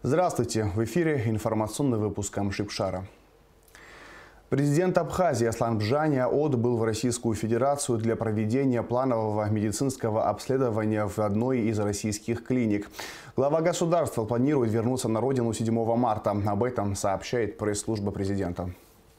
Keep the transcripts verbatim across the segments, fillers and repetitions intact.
Здравствуйте! В эфире информационный выпуск Амшипшара. Президент Абхазии Аслан Бжаня отбыл в Российскую Федерацию для проведения планового медицинского обследования в одной из российских клиник. Глава государства планирует вернуться на родину седьмого марта. Об этом сообщает пресс-служба президента.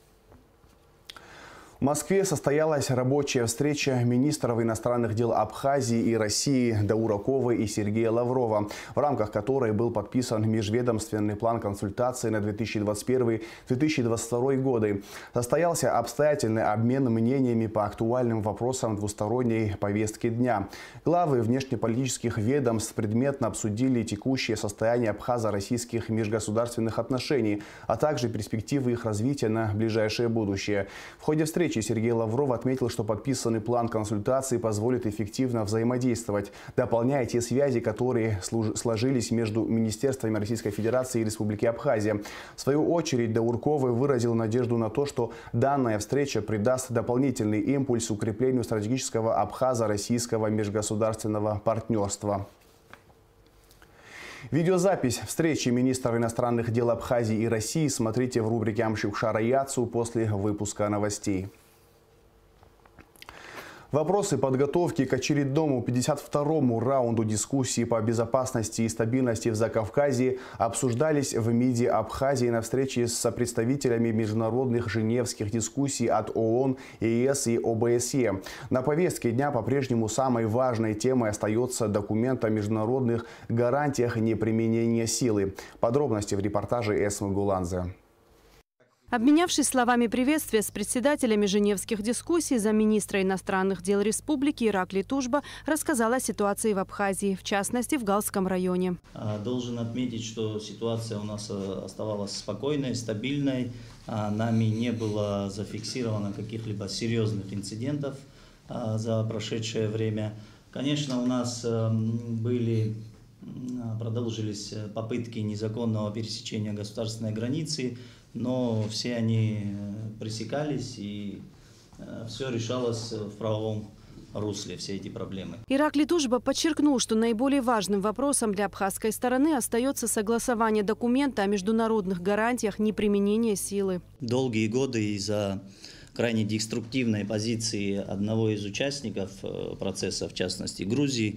В Москве состоялась рабочая встреча министров иностранных дел Абхазии и России Дауракова и Сергея Лаврова, в рамках которой был подписан межведомственный план консультаций на две тысячи двадцать первый — две тысячи двадцать второй годы. Состоялся обстоятельный обмен мнениями по актуальным вопросам двусторонней повестки дня. Главы внешнеполитических ведомств предметно обсудили текущее состояние абхазо-российских межгосударственных отношений, а также перспективы их развития на ближайшее будущее. В ходе встречи Сергей Лавров отметил, что подписанный план консультаций позволит эффективно взаимодействовать, дополняя те связи, которые сложились между министерствами Российской Федерации и Республики Абхазия. В свою очередь Даураков выразил надежду на то, что данная встреча придаст дополнительный импульс укреплению стратегического абхазо-российского межгосударственного партнерства. Видеозапись встречи министров иностранных дел Абхазии и России смотрите в рубрике «Амшипшара Яцу» после выпуска новостей. Вопросы подготовки к очередному пятьдесят второму раунду дискуссии по безопасности и стабильности в Закавказье обсуждались в МИДе Абхазии на встрече с представителями международных женевских дискуссий от ООН, ЕС и ОБСЕ. На повестке дня по-прежнему самой важной темой остается документ о международных гарантиях неприменения силы. Подробности в репортаже Эсмы Гуланзе. Обменявшись словами приветствия с председателями женевских дискуссий, замминистра иностранных дел республики Иракли Тужба рассказала о ситуации в Абхазии, в частности в Галском районе. Должен отметить, что ситуация у нас оставалась спокойной, стабильной. Нами не было зафиксировано каких-либо серьезных инцидентов за прошедшее время. Конечно, у нас были, продолжились попытки незаконного пересечения государственной границы, но все они пресекались, и все решалось в правовом русле, все эти проблемы. Иракли Тужба подчеркнул, что наиболее важным вопросом для абхазской стороны остается согласование документа о международных гарантиях неприменения силы. Долгие годы из-за крайне деструктивной позиции одного из участников процесса, в частности Грузии,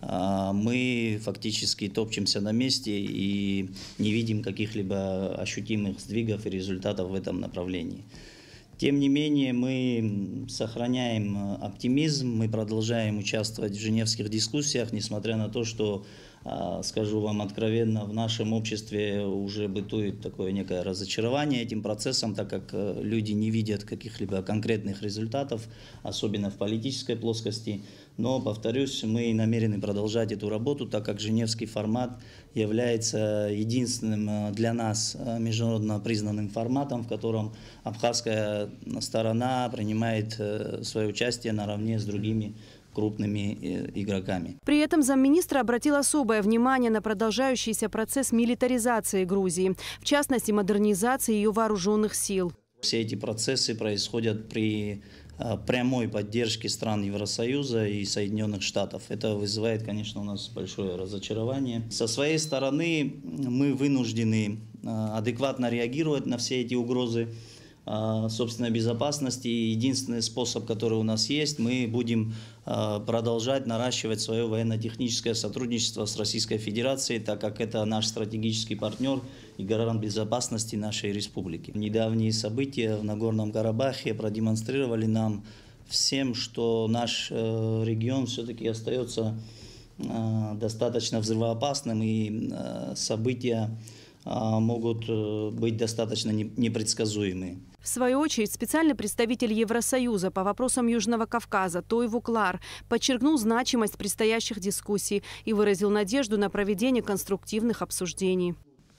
мы фактически топчемся на месте и не видим каких-либо ощутимых сдвигов и результатов в этом направлении. Тем не менее, мы сохраняем оптимизм, мы продолжаем участвовать в женевских дискуссиях, несмотря на то, что, скажу вам откровенно, в нашем обществе уже бытует такое некое разочарование этим процессом, так как люди не видят каких-либо конкретных результатов, особенно в политической плоскости. Но, повторюсь, мы намерены продолжать эту работу, так как женевский формат является единственным для нас международно признанным форматом, в котором абхазская сторона принимает свое участие наравне с другими крупными игроками. При этом замминистра обратил особое внимание на продолжающийся процесс милитаризации Грузии, в частности модернизации ее вооруженных сил. Все эти процессы происходят при прямой поддержки стран Евросоюза и Соединенных Штатов. Это вызывает, конечно, у нас большое разочарование. Со своей стороны мы вынуждены адекватно реагировать на все эти угрозы собственной безопасности. Единственный способ, который у нас есть, мы будем продолжать наращивать свое военно-техническое сотрудничество с Российской Федерацией, так как это наш стратегический партнер и гарант безопасности нашей республики. Недавние события в Нагорном Карабахе продемонстрировали нам всем, что наш регион все-таки остается достаточно взрывоопасным, и события могут быть достаточно непредсказуемы. В свою очередь, специальный представитель Евросоюза по вопросам Южного Кавказа Тойву Клар подчеркнул значимость предстоящих дискуссий и выразил надежду на проведение конструктивных обсуждений.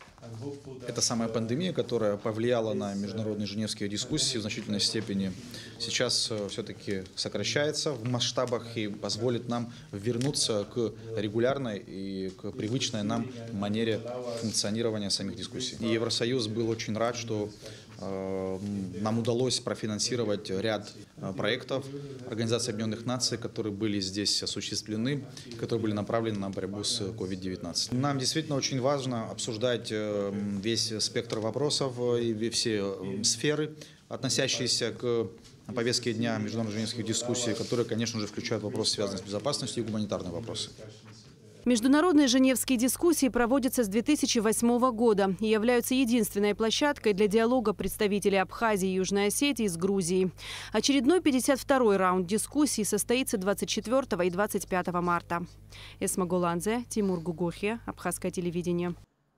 Это самая пандемия, которая повлияла на международные женевские дискуссии в значительной степени, сейчас все-таки сокращается в масштабах и позволит нам вернуться к регулярной и к привычной нам манере функционирования самих дискуссий. И Евросоюз был очень рад, что нам удалось профинансировать ряд проектов Организации Объединенных Наций, которые были здесь осуществлены, которые были направлены на борьбу с ковид девятнадцать. Нам действительно очень важно обсуждать весь спектр вопросов и все сферы, относящиеся к повестке дня международных женевских дискуссий, которые, конечно же, включают вопросы, связанные с безопасностью и гуманитарные вопросы. Международные женевские дискуссии проводятся с две тысячи восьмого года и являются единственной площадкой для диалога представителей Абхазии и Южной Осетии с Грузией. Очередной пятьдесят второй раунд дискуссий состоится двадцать четвёртого и двадцать пятого марта. Эсма Голанзе, Тимур Гугухи, Абхазское телевидение.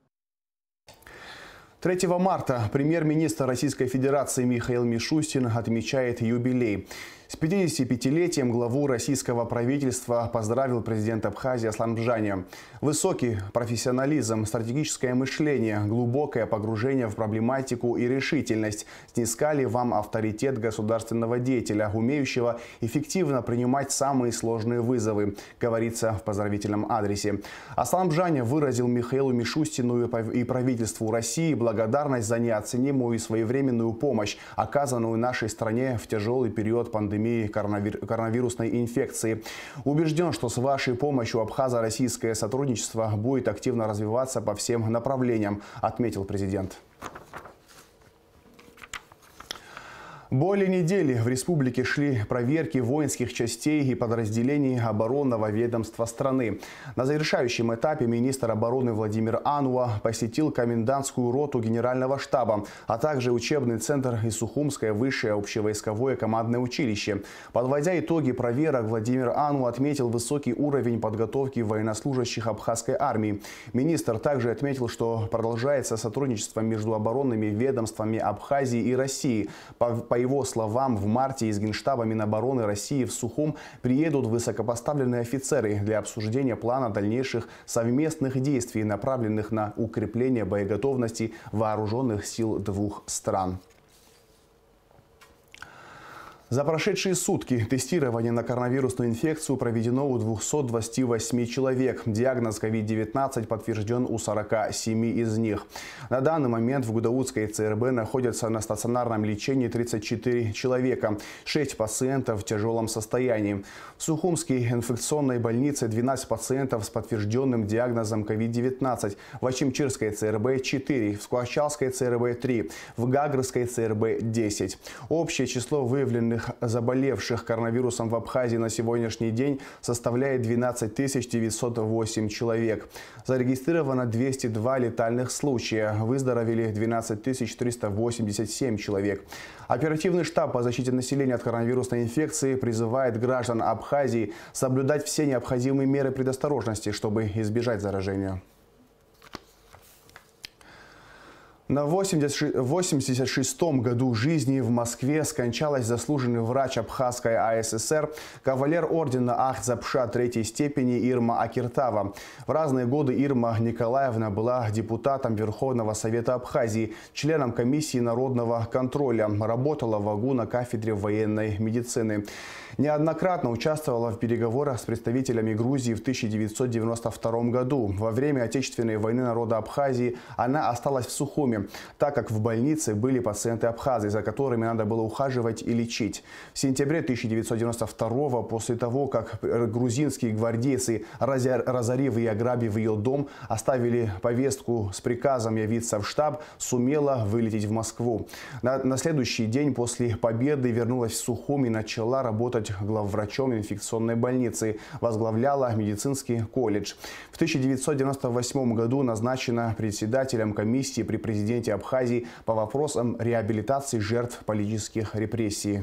третьего марта премьер-министр Российской Федерации Михаил Мишустин отмечает юбилей. С пятидесятипятилетием главу российского правительства поздравил президент Абхазии Аслан Бжаня. Высокий профессионализм, стратегическое мышление, глубокое погружение в проблематику и решительность снискали вам авторитет государственного деятеля, умеющего эффективно принимать самые сложные вызовы, говорится в поздравительном адресе. Аслан Бжаня выразил Михаилу Мишустину и правительству России благодарность за неоценимую и своевременную помощь, оказанную нашей стране в тяжелый период пандемии коронавирусной инфекции. Убежден, что с вашей помощью абхазо-российское сотрудничество будет активно развиваться по всем направлениям, отметил президент. Более недели в республике шли проверки воинских частей и подразделений оборонного ведомства страны. На завершающем этапе министр обороны Владимир Ануа посетил комендантскую роту генерального штаба, а также учебный центр и Сухумское высшее общевойсковое командное училище. Подводя итоги проверок, Владимир Ануа отметил высокий уровень подготовки военнослужащих абхазской армии. Министр также отметил, что продолжается сотрудничество между оборонными ведомствами Абхазии и России. По По его словам, в марте из Генштаба Минобороны России в Сухум приедут высокопоставленные офицеры для обсуждения плана дальнейших совместных действий, направленных на укрепление боеготовности вооруженных сил двух стран. За прошедшие сутки тестирование на коронавирусную инфекцию проведено у двухсот двадцати восьми человек. Диагноз ковид девятнадцать подтвержден у сорока семи из них. На данный момент в Гудаутской ЦРБ находятся на стационарном лечении тридцать четыре человека, шесть пациентов в тяжелом состоянии. В Сухумской инфекционной больнице двенадцать пациентов с подтвержденным диагнозом ковид девятнадцать, в Ачимчирской ЦРБ четыре, в Скворчалской ЦРБ три, в Гагрской ЦРБ десять. Общее число выявленных заболевших коронавирусом в Абхазии на сегодняшний день составляет двенадцать тысяч девятьсот восемь человек. Зарегистрировано двести два летальных случая. Выздоровели двенадцать тысяч триста восемьдесят семь человек. Оперативный штаб по защите населения от коронавирусной инфекции призывает граждан Абхазии соблюдать все необходимые меры предосторожности, чтобы избежать заражения. На восемьдесят шестом году жизни в Москве скончалась заслуженный врач Абхазской АССР, кавалер ордена Ах-Запша третьей степени Ирма Акиртава. В разные годы Ирма Николаевна была депутатом Верховного Совета Абхазии, членом комиссии народного контроля, работала в АГУ на кафедре военной медицины. Неоднократно участвовала в переговорах с представителями Грузии в тысяча девятьсот девяносто втором году. Во время Отечественной войны народа Абхазии она осталась в Сухуме, так как в больнице были пациенты абхазы, за которыми надо было ухаживать и лечить. В сентябре тысяча девятьсот девяносто второго, после того, как грузинские гвардейцы, разорив и ограбив ее дом, оставили повестку с приказом явиться в штаб, сумела вылететь в Москву. На, на следующий день после победы вернулась в Сухум и начала работать главврачом инфекционной больницы, возглавляла медицинский колледж. В тысяча девятьсот девяносто восьмом году назначена председателем комиссии при президенте Абхазии по вопросам реабилитации жертв политических репрессий.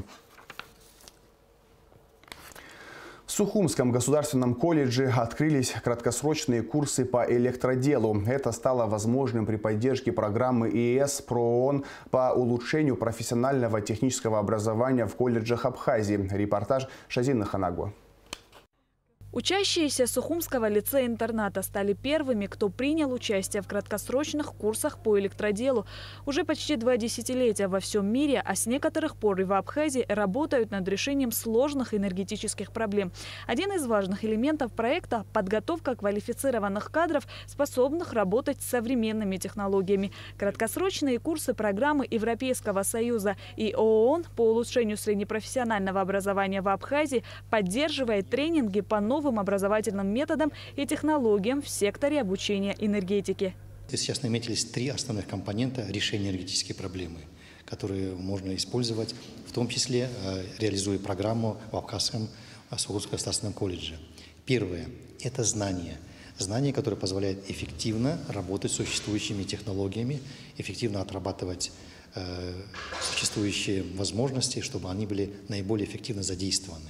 В Сухумском государственном колледже открылись краткосрочные курсы по электроделу. Это стало возможным при поддержке программы ЕС ПРООН по улучшению профессионального технического образования в колледжах Абхазии. Репортаж Шазина Ханагуа. Учащиеся Сухумского лицея-интерната стали первыми, кто принял участие в краткосрочных курсах по электроделу. Уже почти два десятилетия во всем мире, а с некоторых пор и в Абхазии, работают над решением сложных энергетических проблем. Один из важных элементов проекта – подготовка квалифицированных кадров, способных работать с современными технологиями. Краткосрочные курсы программы Европейского Союза и ООН по улучшению среднепрофессионального образования в Абхазии поддерживает тренинги по новым образовательным методам и технологиям в секторе обучения энергетики. Сейчас наметились три основных компонента решения энергетической проблемы, которые можно использовать, в том числе реализуя программу в Абхазском Сухумском государственном колледже. Первое – это знания. Знания, которые позволяют эффективно работать с существующими технологиями, эффективно отрабатывать э, существующие возможности, чтобы они были наиболее эффективно задействованы.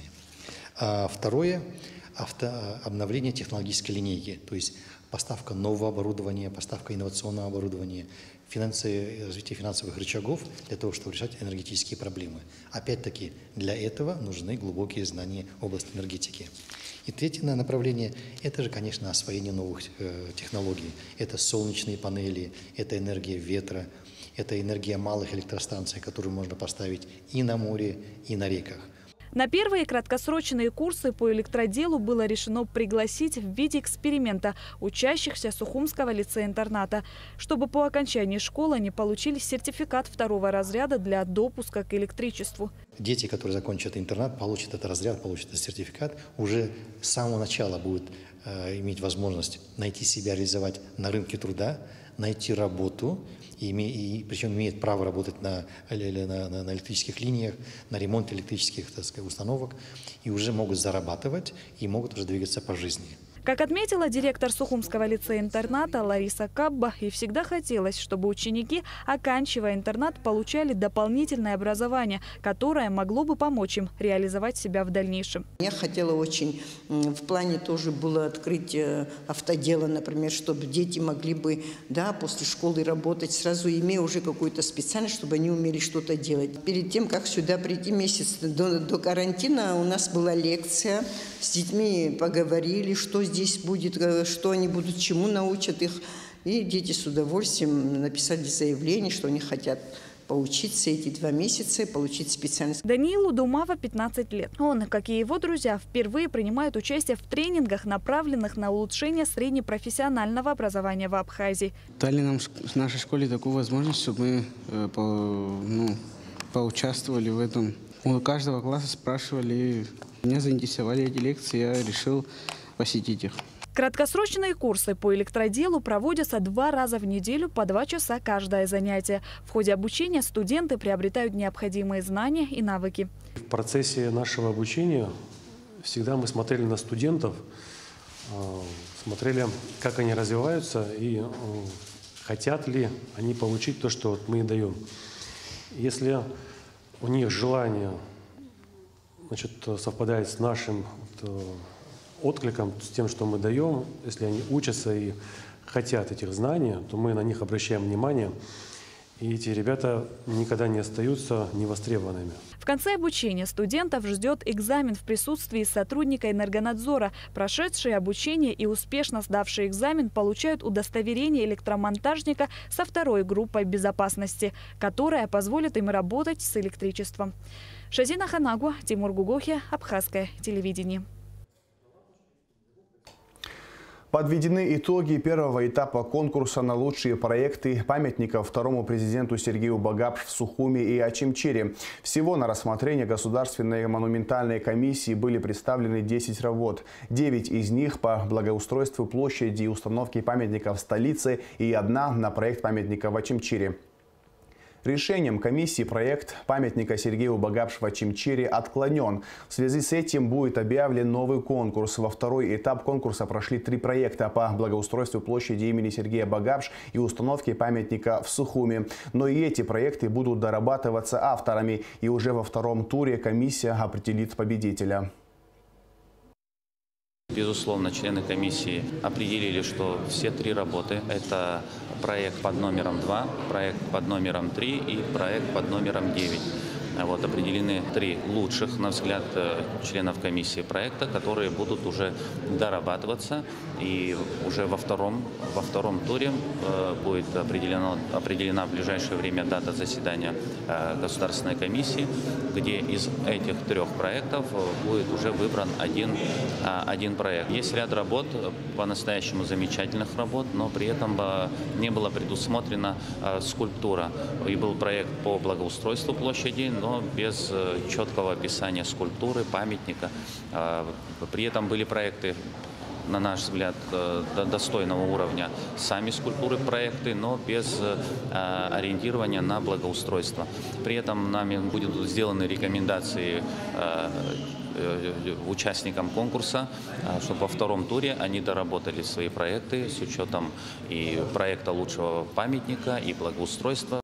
А второе – Авто, обновление технологической линейки, то есть поставка нового оборудования, поставка инновационного оборудования, финансы, развитие финансовых рычагов для того, чтобы решать энергетические проблемы. Опять-таки, для этого нужны глубокие знания в области энергетики. И третье направление – это же, конечно, освоение новых э, технологий. Это солнечные панели, это энергия ветра, это энергия малых электростанций, которые можно поставить и на море, и на реках. На первые краткосрочные курсы по электроделу было решено пригласить в виде эксперимента учащихся Сухумского лицея-интерната, чтобы по окончании школы они получили сертификат второго разряда для допуска к электричеству. Дети, которые закончат интернат, получат этот разряд, получат этот сертификат, уже с самого начала будут э, иметь возможность найти себя, реализовать на рынке труда, найти работу, и, и, причем имеет право работать на, на, на электрических линиях, на ремонте электрических, так сказать, установок, и уже могут зарабатывать и могут уже двигаться по жизни. Как отметила директор Сухумского лицея-интерната Лариса Кабба, и всегда хотелось, чтобы ученики, оканчивая интернат, получали дополнительное образование, которое могло бы помочь им реализовать себя в дальнейшем. Я хотела очень, в плане тоже было открыть автодело, например, чтобы дети могли бы, да, после школы работать, сразу имея уже какую-то специальность, чтобы они умели что-то делать. Перед тем, как сюда прийти месяц до, до карантина, у нас была лекция, с детьми поговорили, что здесь Здесь будет, что они будут, чему научат их. И дети с удовольствием написали заявление, что они хотят поучиться эти два месяца, получить специальность. Даниилу Думава пятнадцать лет. Он, как и его друзья, впервые принимает участие в тренингах, направленных на улучшение среднепрофессионального образования в Абхазии. Дали нам в нашей школе такую возможность, чтобы мы э, по, ну, поучаствовали в этом. У каждого класса спрашивали, меня заинтересовали эти лекции, я решил посетить их. Краткосрочные курсы по электроделу проводятся два раза в неделю по два часа каждое занятие. В ходе обучения студенты приобретают необходимые знания и навыки. В процессе нашего обучения всегда мы смотрели на студентов, смотрели, как они развиваются и хотят ли они получить то, что мы даем. Если у них желание, значит, совпадает с нашим откликом, с тем, что мы даем, если они учатся и хотят этих знаний, то мы на них обращаем внимание, и эти ребята никогда не остаются невостребованными. В конце обучения студентов ждет экзамен в присутствии сотрудника энергонадзора. Прошедшие обучение и успешно сдавшие экзамен получают удостоверение электромонтажника со второй группой безопасности, которая позволит им работать с электричеством. Шазина Ханагу, Тимур Гугохи, Абхазское телевидение. Подведены итоги первого этапа конкурса на лучшие проекты памятников второму президенту Сергею Багапш в Сухуми и Очимчире. Всего на рассмотрение Государственной монументальной комиссии были представлены десять работ. девять из них по благоустройству площади и установке памятников в столице и одна на проект памятника в Очимчире. Решением комиссии проект памятника Сергею Багапш в Очимчире отклонен. В связи с этим будет объявлен новый конкурс. Во второй этап конкурса прошли три проекта по благоустройству площади имени Сергея Багапш и установке памятника в Сухуми. Но и эти проекты будут дорабатываться авторами. И уже во втором туре комиссия определит победителя. Безусловно, члены комиссии определили, что все три работы – это проект под номером два, проект под номером три и проект под номером девять. Вот, определены три лучших, на взгляд членов комиссии проекта, которые будут уже дорабатываться. И уже во втором, во втором туре будет определено, определена в ближайшее время дата заседания Государственной комиссии, где из этих трех проектов будет уже выбран один, один проект. Есть ряд работ, по-настоящему замечательных работ, но при этом не была предусмотрена скульптура. И был проект по благоустройству площади, но без четкого описания скульптуры, памятника. При этом были проекты, на наш взгляд, достойного уровня сами скульптуры, проекты, но без ориентирования на благоустройство. При этом нами будут сделаны рекомендации участникам конкурса, чтобы во втором туре они доработали свои проекты с учетом и проекта лучшего памятника, и благоустройства.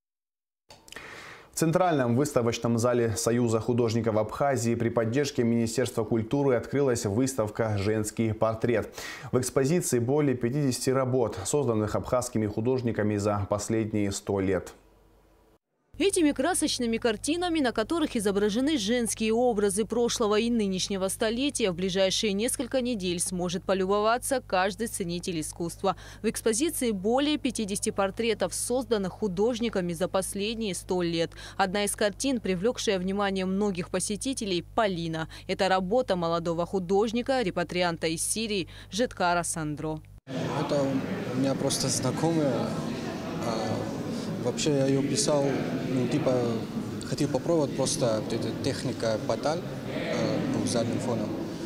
В Центральном выставочном зале Союза художников Абхазии при поддержке Министерства культуры открылась выставка «Женский портрет». В экспозиции более пятидесяти работ, созданных абхазскими художниками за последние сто лет. Этими красочными картинами, на которых изображены женские образы прошлого и нынешнего столетия, в ближайшие несколько недель сможет полюбоваться каждый ценитель искусства. В экспозиции более пятидесяти портретов, созданных художниками за последние сто лет. Одна из картин, привлекшая внимание многих посетителей – «Полина». Это работа молодого художника, репатрианта из Сирии Жеткара Сандро. Это у меня просто знакомая. Вообще я ее писал, ну, типа, хотел попробовать просто вот эта техника баталь, э, ну, задним фоном.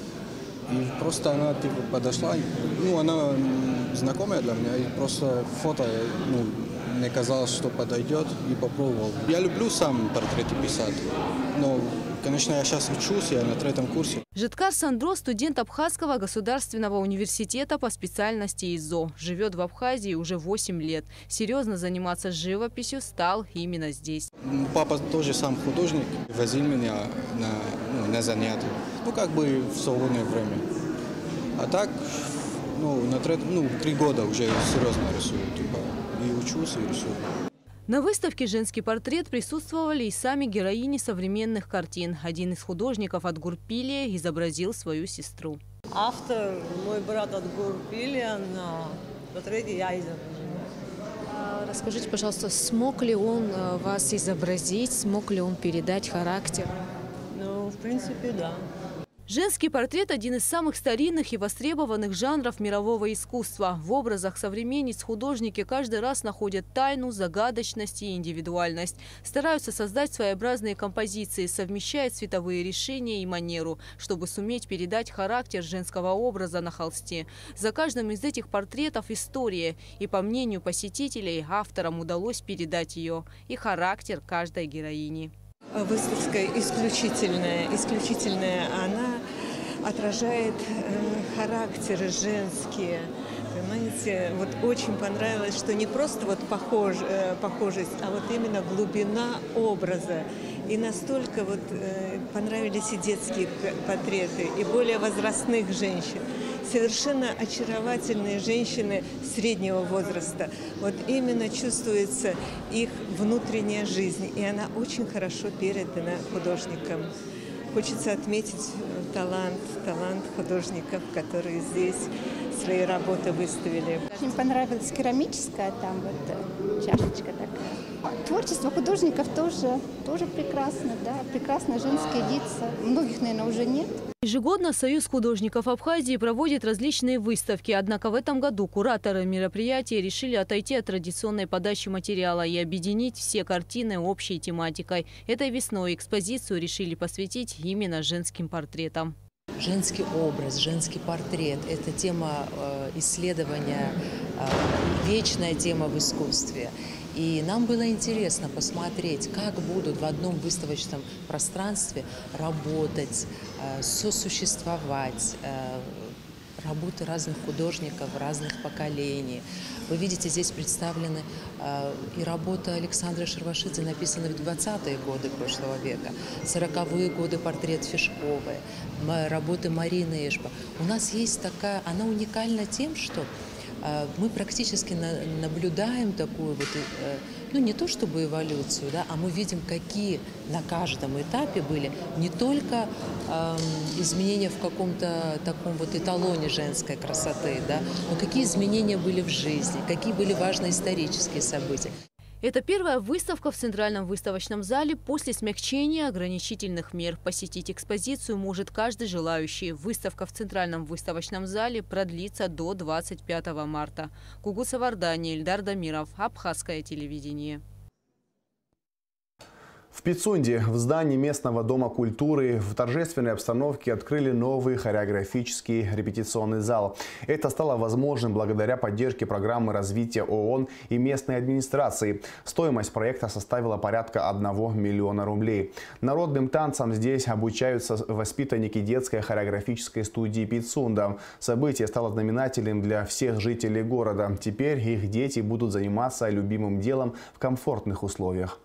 И просто она, типа, подошла, ну, она знакомая для меня, и просто фото, ну, мне казалось, что подойдет, и попробовал. Я люблю сам портреты писать, но, конечно, я сейчас учусь, я на третьем курсе. Жеткар Сандро – студент Абхазского государственного университета по специальности ИЗО. Живет в Абхазии уже восемь лет. Серьезно заниматься живописью стал именно здесь. Папа тоже сам художник, возил меня на, ну, на занятия, ну, как бы в свободное время. А так, ну, на треть, ну, три года уже серьезно рисую, типа, и учусь, и рисую. На выставке «Женский портрет» присутствовали и сами героини современных картин. Один из художников от Гурпилия изобразил свою сестру. Автор, мой брат от Гурпилия, на портрете я изображаю. Расскажите, пожалуйста, смог ли он вас изобразить, смог ли он передать характер? Ну, в принципе, да. Женский портрет – один из самых старинных и востребованных жанров мирового искусства. В образах современниц художники каждый раз находят тайну, загадочность и индивидуальность. Стараются создать своеобразные композиции, совмещая цветовые решения и манеру, чтобы суметь передать характер женского образа на холсте. За каждым из этих портретов история, и, по мнению посетителей, авторам удалось передать ее и характер каждой героини. Выставка исключительная, исключительная. Она отражает э, характеры женские. Понимаете, вот очень понравилось, что не просто вот похож, э, похожесть, а вот именно глубина образа. И настолько вот э, понравились и детские портреты, и более возрастных женщин. Совершенно очаровательные женщины среднего возраста. Вот именно чувствуется их внутренняя жизнь, и она очень хорошо передана художникам. Хочется отметить талант, талант художников, которые здесь свои работы выставили. Очень понравилась керамическая, там вот чашечка такая. Творчество художников тоже, тоже прекрасно, да, прекрасно женские лица. Многих, наверное, уже нет. Ежегодно Союз художников Абхазии проводит различные выставки. Однако в этом году кураторы мероприятия решили отойти от традиционной подачи материала и объединить все картины общей тематикой. Этой весной экспозицию решили посвятить именно женским портретам. Женский образ, женский портрет – это тема исследования, вечная тема в искусстве. И нам было интересно посмотреть, как будут в одном выставочном пространстве работать, сосуществовать работы разных художников, разных поколений. Вы видите, здесь представлены и работа Александры Шервашидзе, написанная в двадцатые годы прошлого века, сороковые годы портрет Фишковой, работы Марины Эшба. У нас есть такая, она уникальна тем, что мы практически наблюдаем такую вот, ну не то чтобы эволюцию, да, а мы видим, какие на каждом этапе были не только э, изменения в каком-то таком вот эталоне женской красоты, да, но какие изменения были в жизни, какие были важные исторические события. Это первая выставка в Центральном выставочном зале после смягчения ограничительных мер. Посетить экспозицию может каждый желающий. Выставка в Центральном выставочном зале продлится до двадцать пятого марта. Гугут Савардани, Ильдар Дамиров, Абхазское телевидение. В Пицунде в здании местного дома культуры в торжественной обстановке открыли новый хореографический репетиционный зал. Это стало возможным благодаря поддержке программы развития ООН и местной администрации. Стоимость проекта составила порядка одного миллиона рублей. Народным танцам здесь обучаются воспитанники детской хореографической студии Пицунда. Событие стало знаменательным для всех жителей города. Теперь их дети будут заниматься любимым делом в комфортных условиях.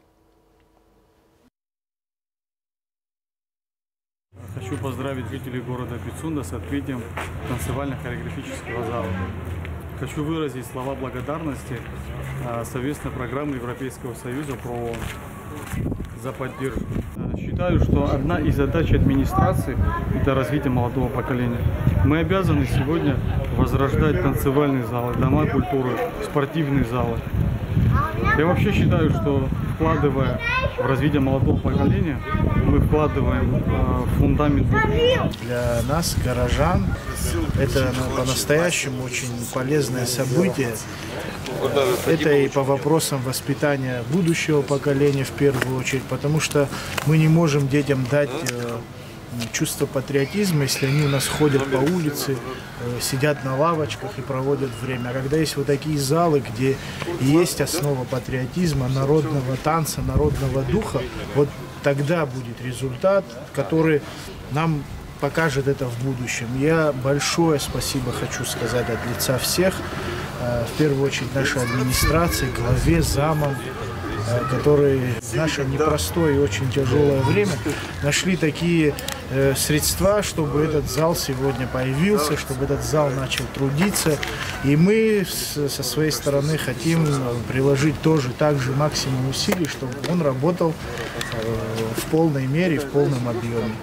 Хочу поздравить жителей города Пицунда с открытием танцевально-хореографического зала. Хочу выразить слова благодарности совместной программы Европейского Союза про ООН за поддержку. Считаю, что одна из задач администрации – это развитие молодого поколения. Мы обязаны сегодня возрождать танцевальные залы, дома культуры, спортивные залы. Я вообще считаю, что вкладывая в развитие молодого поколения, мы вкладываем э, фундамент будущего. Для нас, горожан, это ну, по-настоящему очень полезное событие. Это и по вопросам воспитания будущего поколения в первую очередь, потому что мы не можем детям дать э, чувство патриотизма, если они у нас ходят по улице, э, сидят на лавочках и проводят время. А когда есть вот такие залы, где есть основа патриотизма, народного танца, народного духа, вот тогда будет результат, который нам покажет это в будущем. Я большое спасибо хочу сказать от лица всех, э, в первую очередь нашей администрации, главе, замам, которые в наше непростое и очень тяжелое время нашли такие э, средства, чтобы этот зал сегодня появился, чтобы этот зал начал трудиться. И мы с, со своей стороны хотим приложить тоже также максимум усилий, чтобы он работал э, в полной мере, в полном объеме.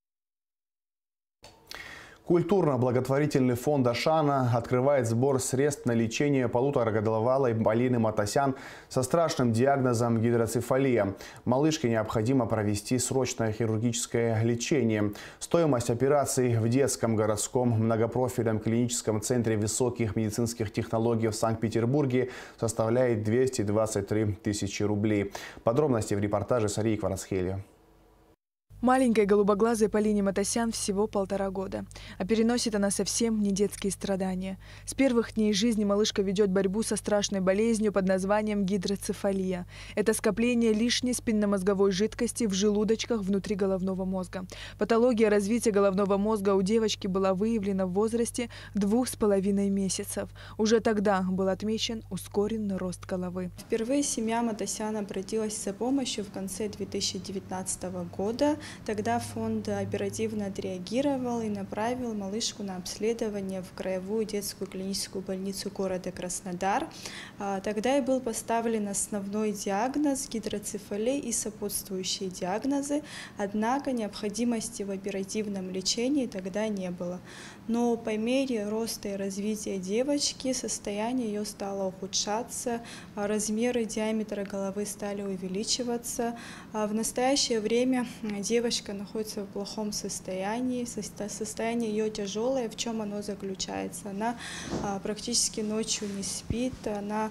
Культурно-благотворительный фонд Ашана открывает сбор средств на лечение полуторагодовалой Полины Матасян со страшным диагнозом гидроцефалия. Малышке необходимо провести срочное хирургическое лечение. Стоимость операции в детском городском многопрофильном клиническом центре высоких медицинских технологий в Санкт-Петербурге составляет двести двадцать три тысячи рублей. Подробности в репортаже Сарии Кварацхели. Маленькой голубоглазой Полине Матасян всего полтора года. А переносит она совсем не детские страдания. С первых дней жизни малышка ведет борьбу со страшной болезнью под названием гидроцефалия. Это скопление лишней спинномозговой жидкости в желудочках внутри головного мозга. Патология развития головного мозга у девочки была выявлена в возрасте двух с половиной месяцев. Уже тогда был отмечен ускоренный рост головы. Впервые семья Матасян обратилась за помощью в конце две тысячи девятнадцатого года. Тогда фонд оперативно отреагировал и направил малышку на обследование в краевую детскую клиническую больницу города Краснодар. Тогда и был поставлен основной диагноз гидроцефалия и сопутствующие диагнозы, однако необходимости в оперативном лечении тогда не было. Но по мере роста и развития девочки состояние ее стало ухудшаться, размеры диаметра головы стали увеличиваться. В настоящее время девочка находится в плохом состоянии, состояние ее тяжелое. В чем оно заключается? Она практически ночью не спит, она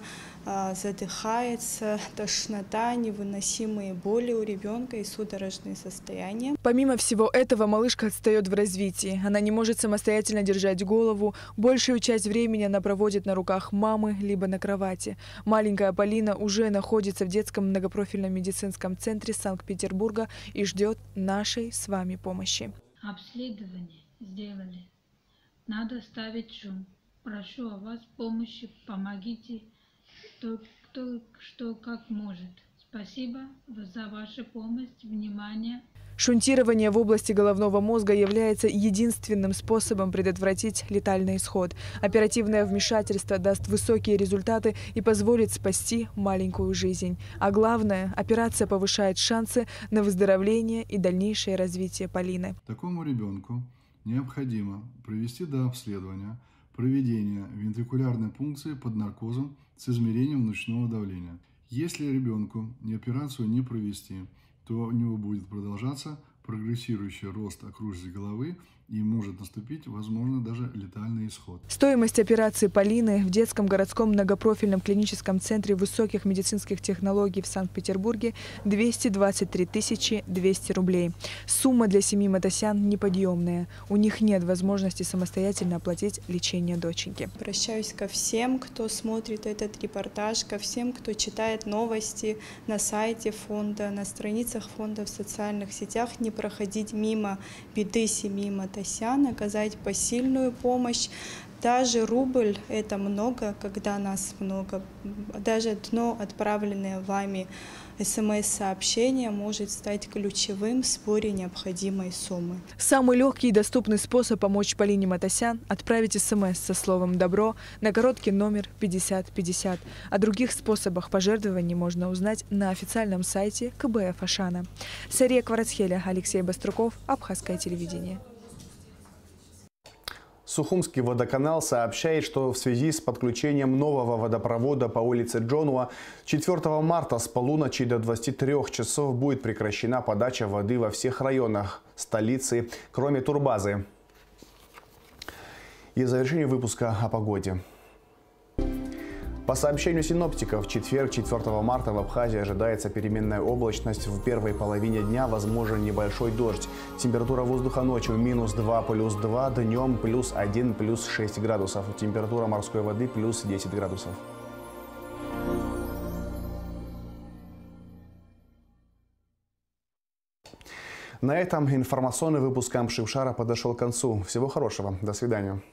задыхается, тошнота, невыносимые боли у ребенка и судорожные состояния. Помимо всего этого, малышка отстает в развитии. Она не может самостоятельно держать голову. Большую часть времени она проводит на руках мамы, либо на кровати. Маленькая Полина уже находится в детском многопрофильном медицинском центре Санкт-Петербурга и ждет нашей с вами помощи. Обследование сделали. Надо ставить шум. Прошу о вас помощи, помогите. Кто, кто что как может. Спасибо за вашу помощь, внимание. Шунтирование в области головного мозга является единственным способом предотвратить летальный исход. Оперативное вмешательство даст высокие результаты и позволит спасти маленькую жизнь. А главное, операция повышает шансы на выздоровление и дальнейшее развитие Полины. Такому ребенку необходимо провести до обследования проведение вентрикулярной пункции под наркозом с измерением ночного давления. Если ребенку не операцию не провести, то у него будет продолжаться прогрессирующий рост окружности головы и может наступить, возможно, даже летальный исход. Стоимость операции Полины в детском городском многопрофильном клиническом центре высоких медицинских технологий в Санкт-Петербурге двести двадцать три тысячи двести рублей. Сумма для семьи Матасян неподъемная. У них нет возможности самостоятельно оплатить лечение доченьки. Обращаюсь ко всем, кто смотрит этот репортаж, ко всем, кто читает новости на сайте фонда, на страницах фонда в социальных сетях, не проходить мимо беды семьи Матасян, оказать посильную помощь. Даже рубль – это много, когда нас много. Даже одно отправленное вами смс-сообщение может стать ключевым в сборе необходимой суммы. Самый легкий и доступный способ помочь Полине Матасян – отправить смс со словом «добро» на короткий номер пятьдесят пятьдесят. О других способах пожертвований можно узнать на официальном сайте ка бэ эф Ашана. Сария Кварацхеля, Алексей Баструков, Абхазское телевидение. Сухумский водоканал сообщает, что в связи с подключением нового водопровода по улице Джонуа четвёртого марта с полуночи до двадцати трёх часов будет прекращена подача воды во всех районах столицы, кроме турбазы. И завершение выпуска о погоде. По сообщению синоптиков, в четверг, четвёртого марта в Абхазии ожидается переменная облачность. В первой половине дня возможен небольшой дождь. Температура воздуха ночью минус два, плюс два, днем плюс один, плюс шесть градусов. Температура морской воды плюс десять градусов. На этом информационный выпуск Амшившара подошел к концу. Всего хорошего. До свидания.